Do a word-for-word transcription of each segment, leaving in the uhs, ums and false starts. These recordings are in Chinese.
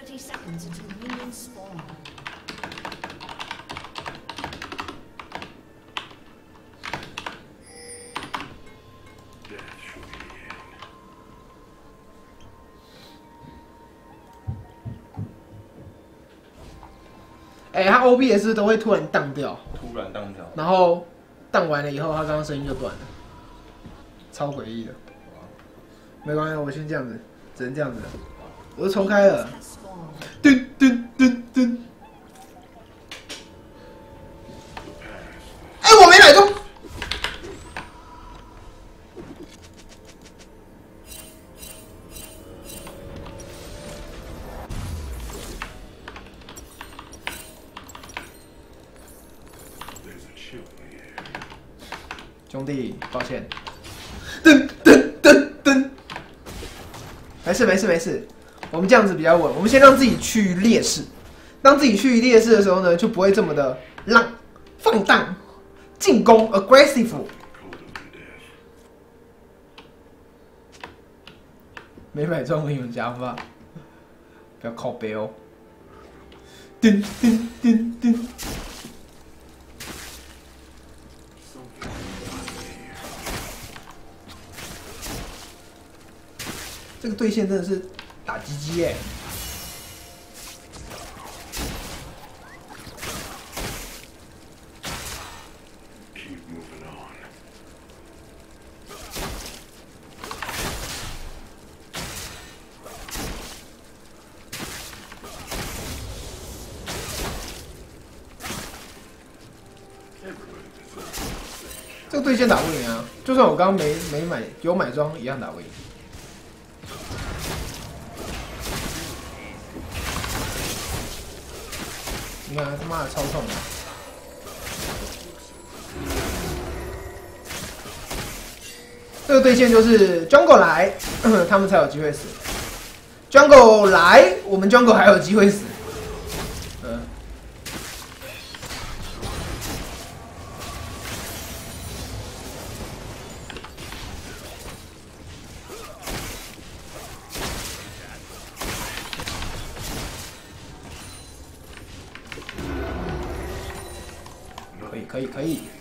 thirty seconds until minions spawn. 哎、欸，他 O B S 都会突然荡掉， 突然荡掉， 然后荡完了以后，他刚刚声音就断了，超诡异的。没关系，我先这样子，只能这样子了。我都重开了，噔噔噔噔。哎、欸，我没买中。兄弟，抱歉。噔噔噔噔，没事没事没事，我们这样子比较稳。我们先让自己趋于劣势，当自己趋于劣势的时候呢，就不会这么的浪、放荡、进攻 aggressive。没买中英文加法，不要靠背哦。噔噔噔噔。这个对线真的是打鸡鸡耶！这个对线打不赢啊！就算我刚刚没没买有买装，一样打不赢。你看他妈的超痛的！这个对线就是 Jungle 来，他们才有机会死。Jungle 来，我们 Jungle 还有机会死。嗯。可以可以可以，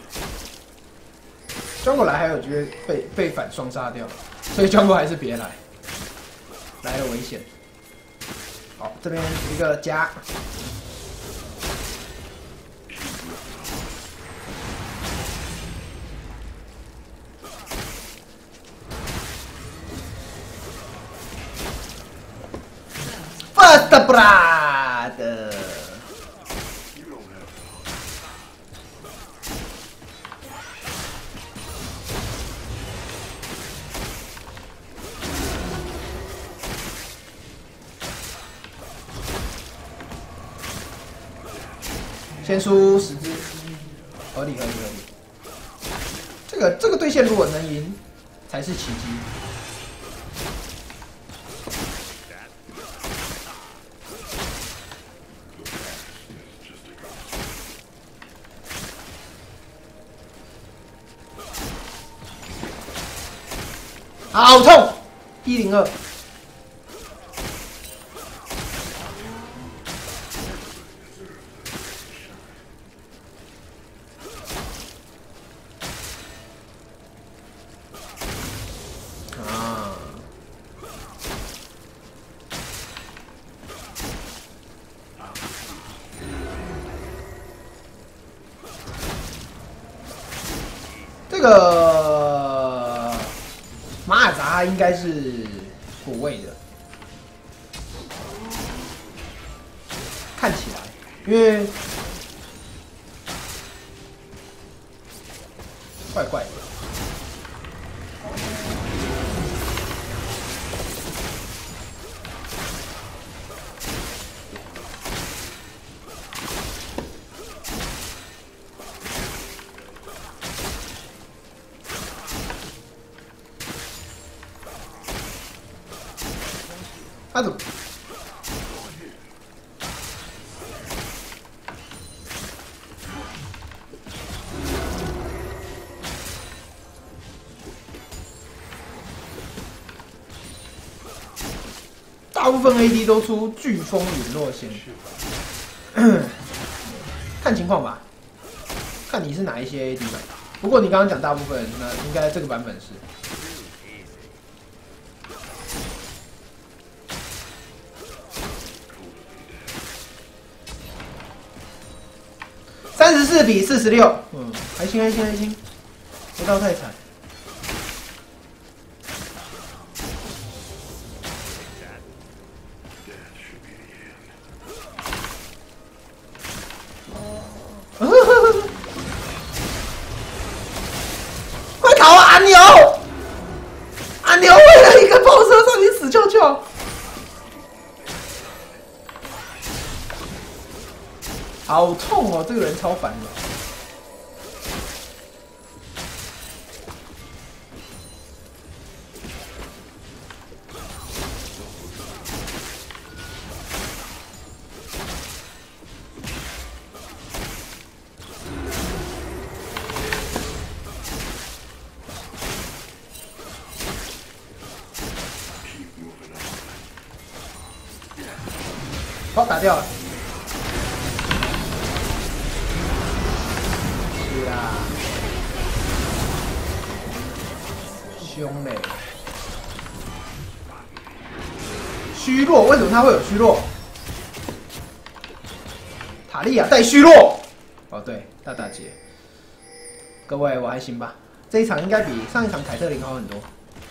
装过来还有机会被被反双杀掉，所以装过还是别来，来了危险。好，这边一个加，First blood。先输十只，合理合理合理。这个这个对线如果能赢，才是奇迹。好痛，一零二。这个马尔扎应该是补位的，看起来，因为怪怪的。他怎么？ 大部分 A D 都出飓风陨落仙，看情况吧，看你是哪一些 A D 吧。不过你刚刚讲大部分，那应该这个版本是。三十四比四十六，嗯，还行还行还行，不到太惨。快逃啊！阿牛，阿牛为了一个爆射让你死翘翘。好痛哦！这个人超烦的。好，打掉了。是啊，凶嘞！虚弱，为什么他会有虚弱？塔利亚带虚弱。哦，对，大打劫。各位，我还行吧？这一场应该比上一场凯特琳好很多。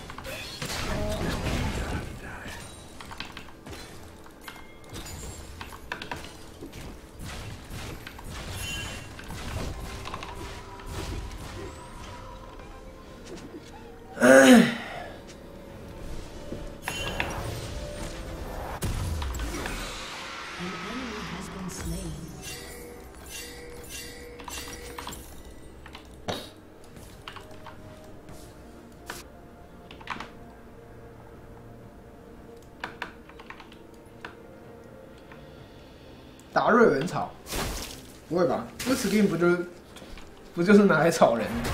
达瑞文草，不会吧？这 skin 不就是不就是拿来炒人的？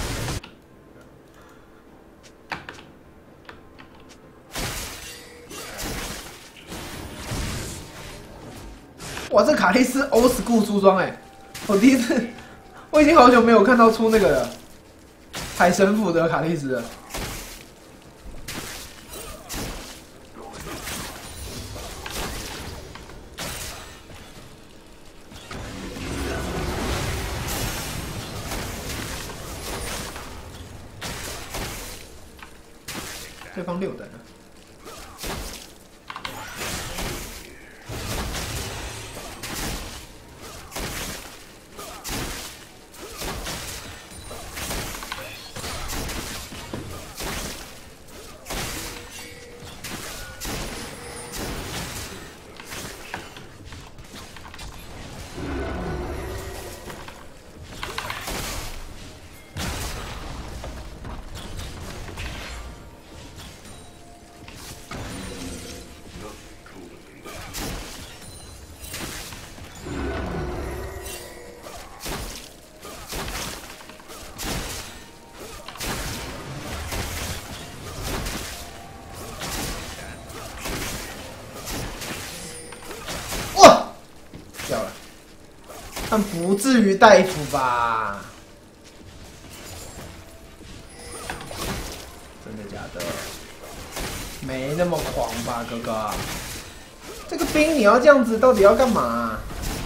哇，这卡莉丝 old school 出装哎！我第一次，我已经好久没有看到出那个了，海神府的卡莉丝了。对方六等了。掉了，但不至于大夫吧？真的假的？没那么狂吧，哥哥？这个兵你要这样子，到底要干嘛？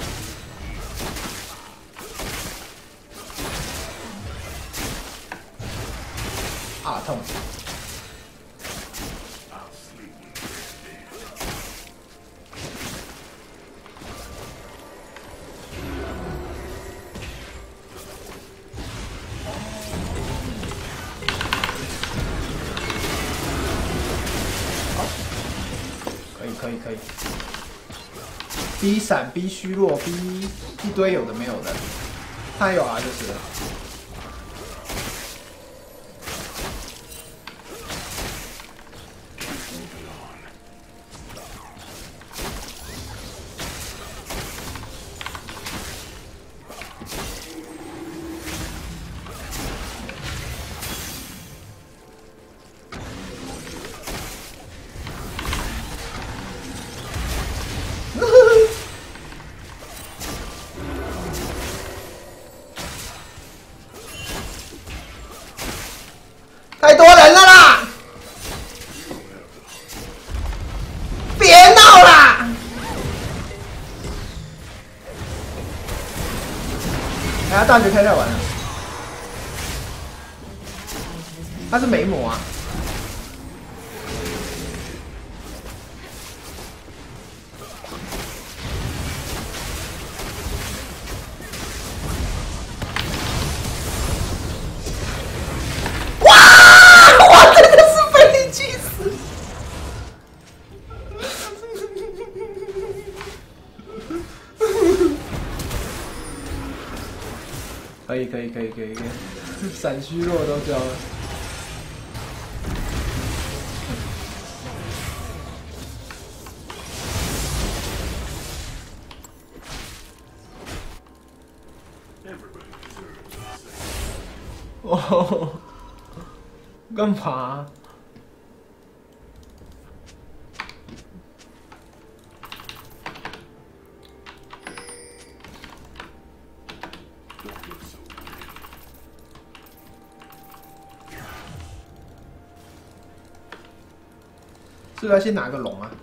啊，痛！可以可以 ，B 闪 B 虚弱 B 一堆有的没有的，他有啊就是了。 大绝开太晚了，他是没魔啊。哇！我真的是被你气死！可以可以可以可以可以，闪虚弱都交了。哦，干嘛？是不是要先拿个龙啊？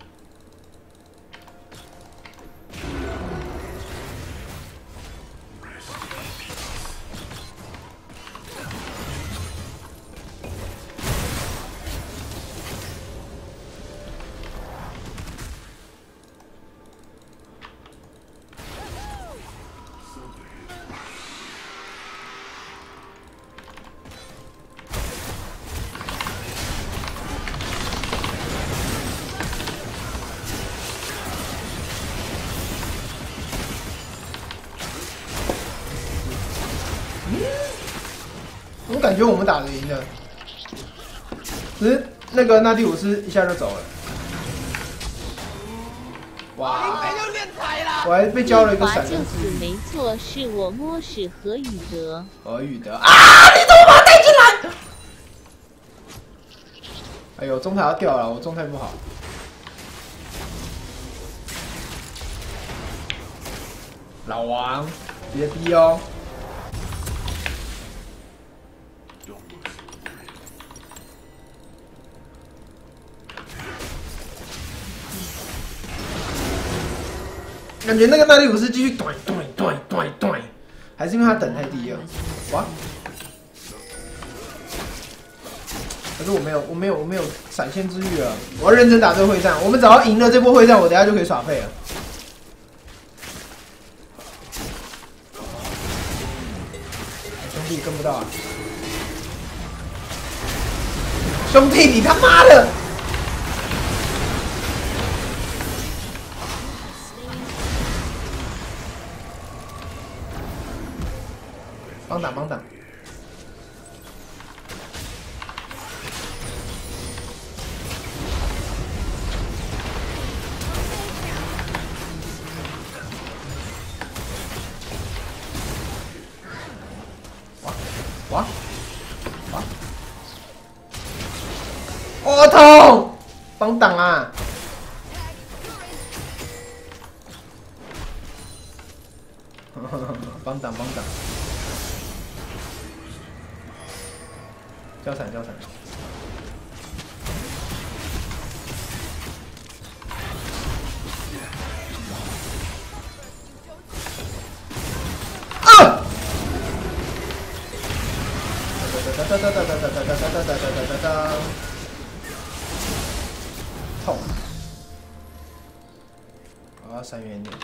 我感觉我们打得赢的，只是那个纳蒂鲁斯一下就走了。哇！我还被教了一个闪电之就是没错，是我摸屎何宇德。 何宇德啊！你怎么把他带进来？哎呦，中台要掉了，我状态不好。老王，别逼哦！感觉那个纳利鲁斯继续对对对对对，还是因为他等太低了。哇！可是我没有，我没有，我没有闪现之欲了。我要认真打这个会战。我们只要赢了这波会战，我等下就可以耍废了。兄弟跟不到啊！兄弟，你他妈的！帮挡帮挡！哇哇哇！我痛！帮挡啊！帮挡帮挡！交闪交闪！啊！哒哒哒哒哒哒哒哒哒哒哒哒哒！痛！我要闪远点。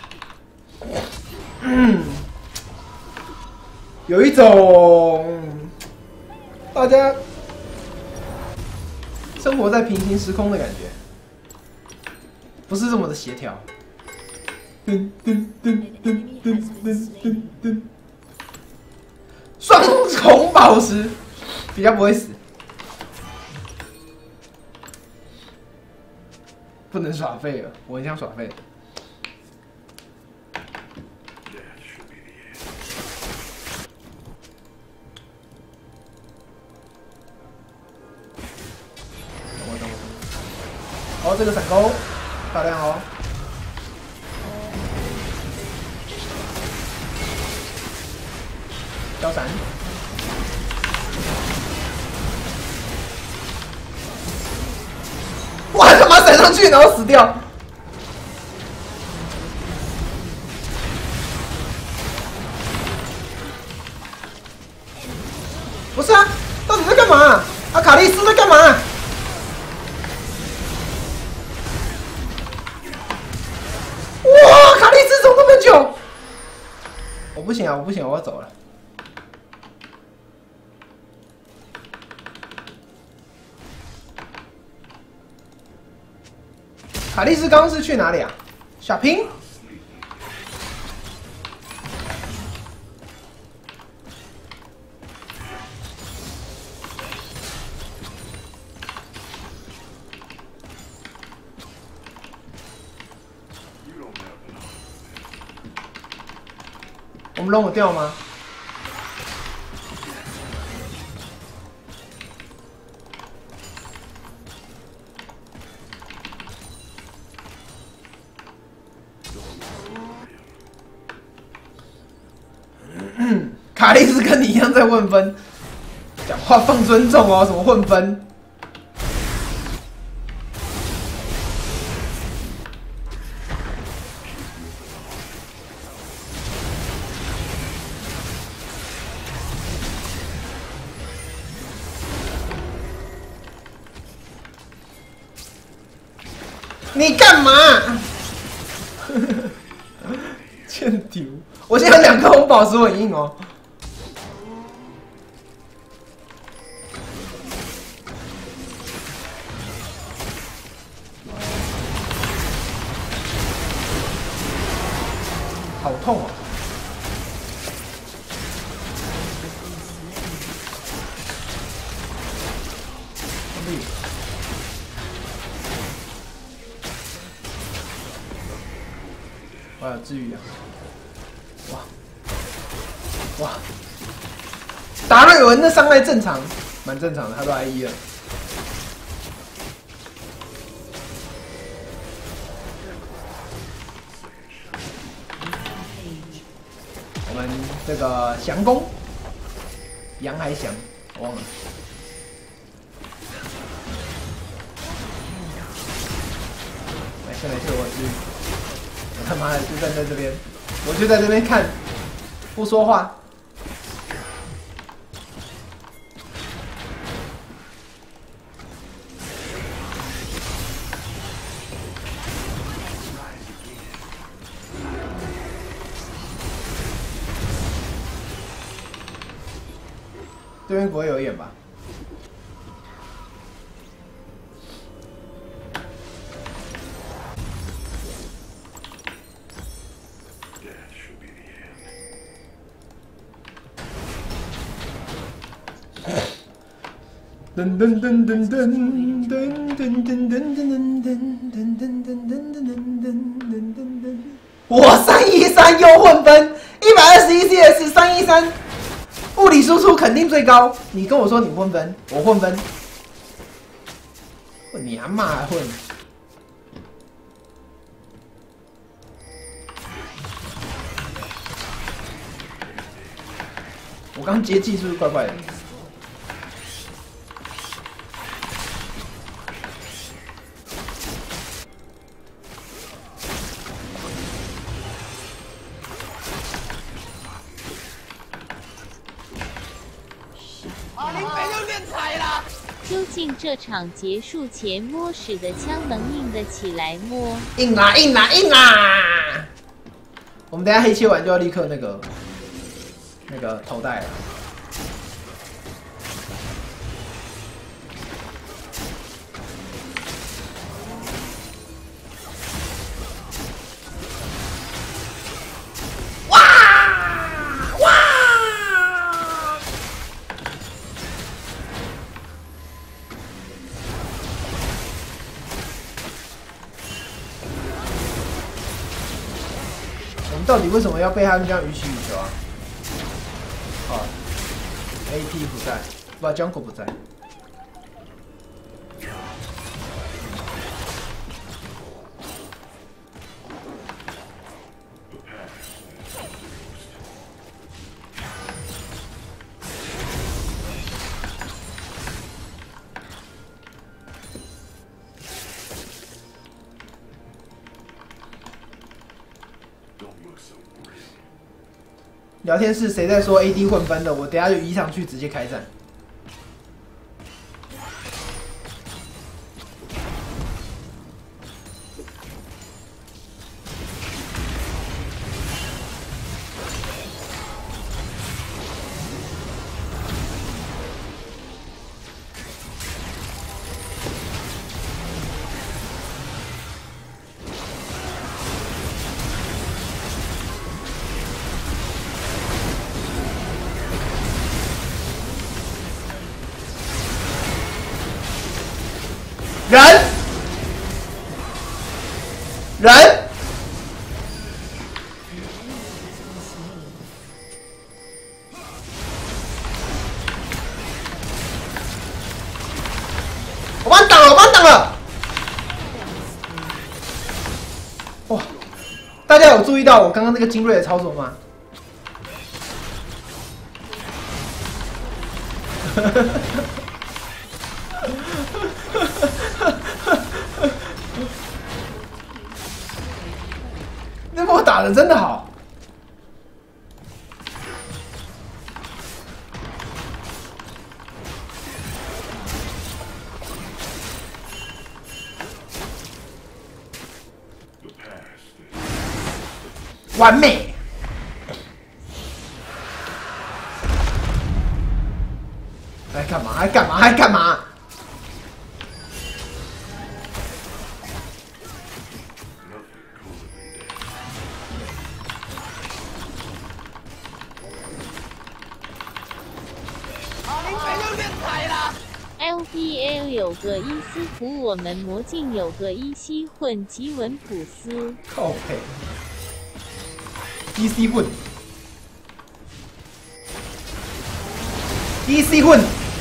嗯，有一种大家生活在平行时空的感觉，不是这么的协调。噔噔噔噔噔噔噔噔，双重宝石比较不会死，不能耍废了，我很想耍废。哦，这个闪钩漂亮哦！交闪！哇，他妈闪上去然后死掉！ 不行啊，我不行，我要走了。卡莉丝刚刚是去哪里啊？小平。 我们龙有掉吗？卡莉丝跟你一样在混分，讲话放尊重哦，什么混分？ 你干嘛？欠丢！我现在两颗红宝石很硬哦。好痛哦！我有治愈啊！哇哇！达瑞文的伤害正常，蛮正常的，他都 I 一了。我们这个降攻，杨还降，我忘了。没事没事，我治愈。 我他妈的就站在这边，我就在这边看，不说话。这边不会有眼吧？ 噔噔噔噔噔噔噔噔噔噔噔噔噔噔噔噔噔噔！我三一三又混分，一百二十一 C S 三一三，物理输出肯定最高。你跟我说你混分，我混分，混你阿妈还混！我刚接技是不是怪怪的？ 究竟这场结束前摸屎的枪能硬得起来摸？ 硬啦硬啦硬啦！我们等一下黑切完就要立刻那个那个头戴了。哇哇！我们到底为什么要被他们这样予取予求啊？好 ，A P 不在，不 ，Jungle 不在。聊天室谁在说 A D 混分的？我等下就移上去直接开战。 大家有注意到我刚刚那个精锐的操作吗？那波打的真的好。完美！还干嘛？还干嘛？还干嘛？ L P L 有个伊斯普，我们魔镜有个伊西混吉文普斯。 靠北。E C 混 ，E C 混，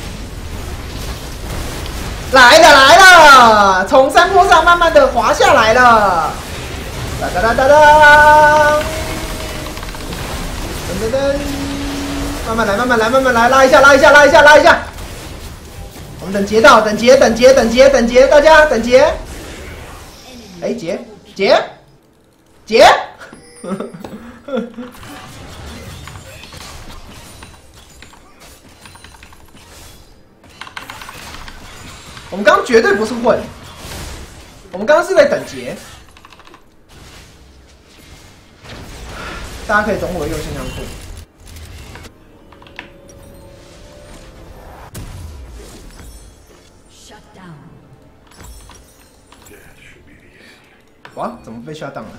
来了来了，从山坡上慢慢的滑下来了，哒哒哒哒哒，噔噔噔，慢慢来慢慢来慢慢来，拉一下拉一下拉一下拉一下，我们等劫到，等劫等劫等劫等劫，大家等劫，哎劫劫劫。我们刚刚绝对不是混，我们刚刚是在等劫，大家可以懂我的用心良苦。哇，怎么被 shut down 了？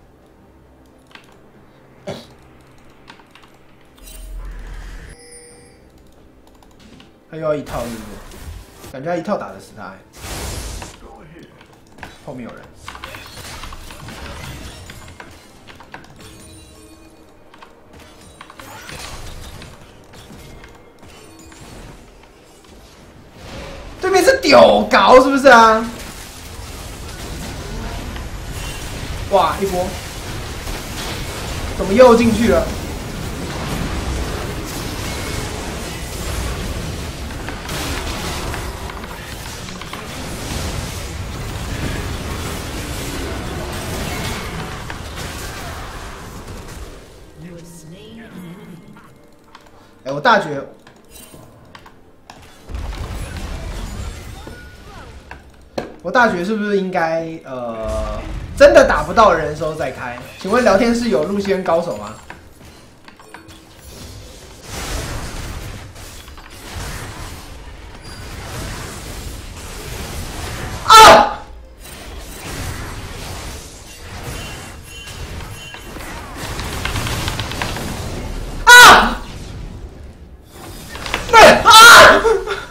他又要一套，是不是？感觉他一套打得死他、欸。后面有人。对面是丢高，是不是啊？哇，一波，怎么又进去了？哎，我大绝，我大绝是不是应该呃，真的打不到人的时候再开？请问聊天室有路线高手吗？啊！啊！对啊！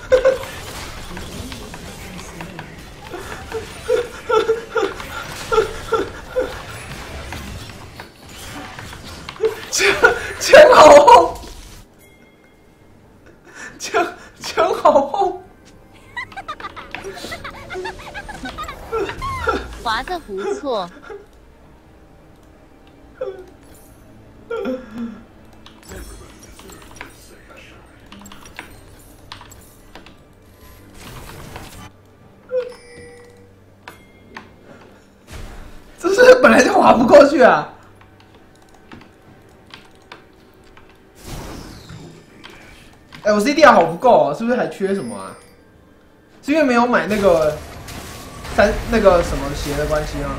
枪枪好厚，枪枪好厚， 滑的不错。 这是本来就滑不过去啊！哎、欸，我 C D R 好不够哦，是不是还缺什么啊？是因为没有买那个三那个什么鞋的关系吗？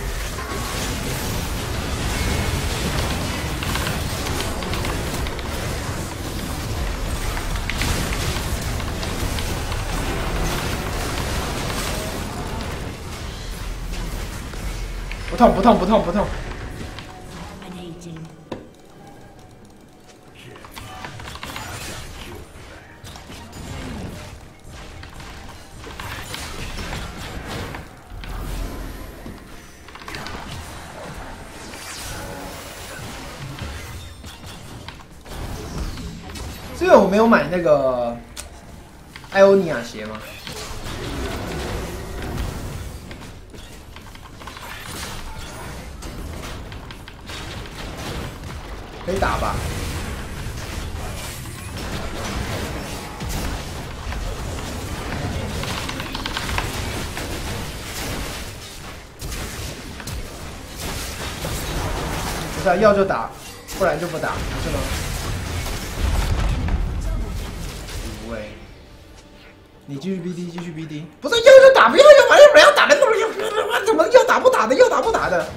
不痛不痛不痛不痛。是因为我没有买那个艾欧尼亚鞋吗？ 可以打吧？不是啊，要就打，不然就不打，是吗？无谓。你继续 B D， 继续 B D。不是要就打，不要要要不要打的，怎么要打不打的，要打不打的？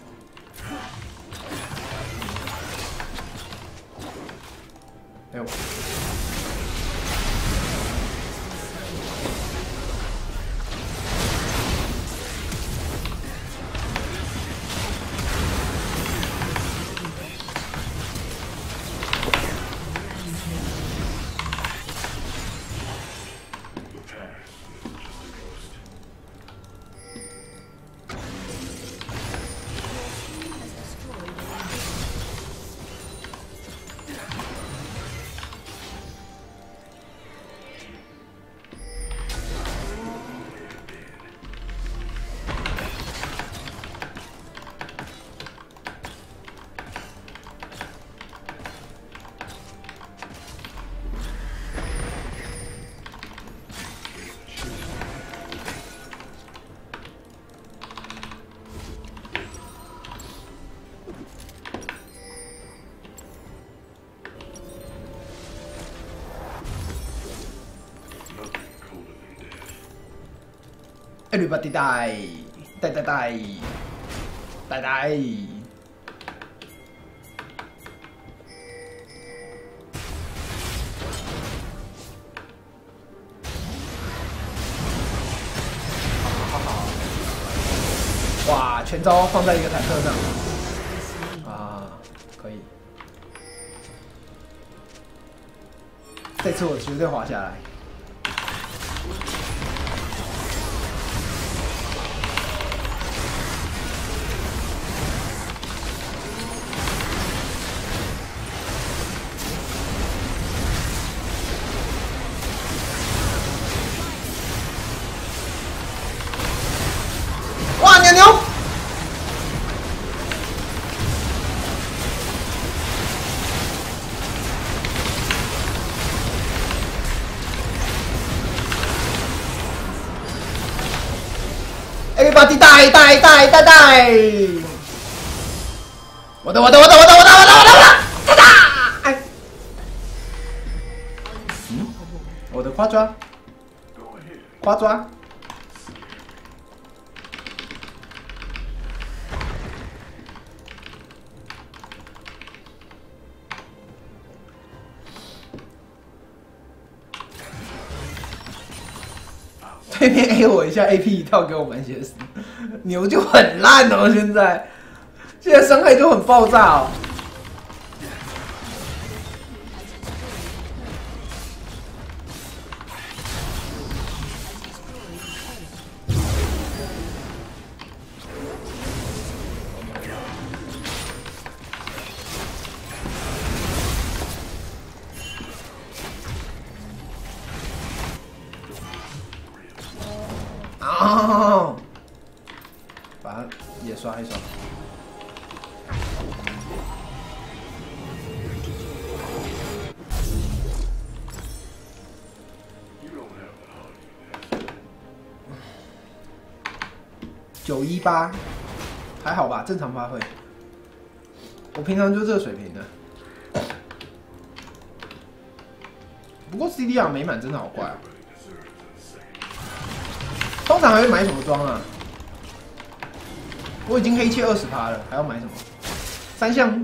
哎呦！Everybody die， die die die， die die。哇，全招放在一个坦克上，啊，可以。这次我绝对滑下来。哇，牛牛！Everybody die die die die die！ 我的我的我的我的我的我的我的我的！哒哒！哎，嗯，我的夸抓，夸抓。对面 A 我一下 ，A P 一套给我满血死，牛就很烂哦，现在，现在伤害就很爆炸哦。哦，把它也刷一刷。九一八，还好吧，正常发挥。我平常就这个水平的。不过 C D R 没满真的好怪啊。通常还会买什么装啊？我已经黑切二十趴了，还要买什么？三项。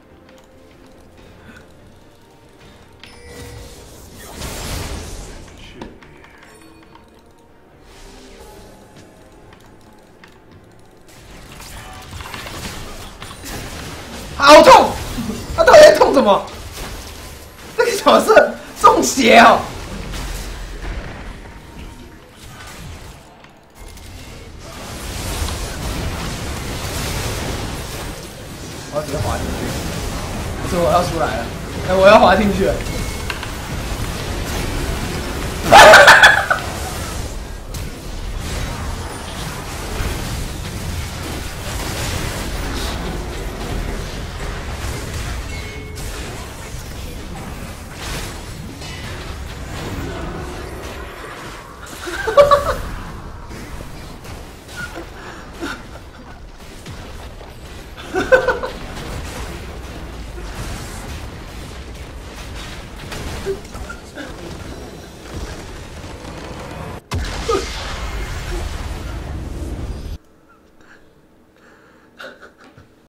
好痛！他到底在痛什么？这个角色中邪哦！我要直接滑进去，不是我要出来了，哎、欸，我要滑进去了。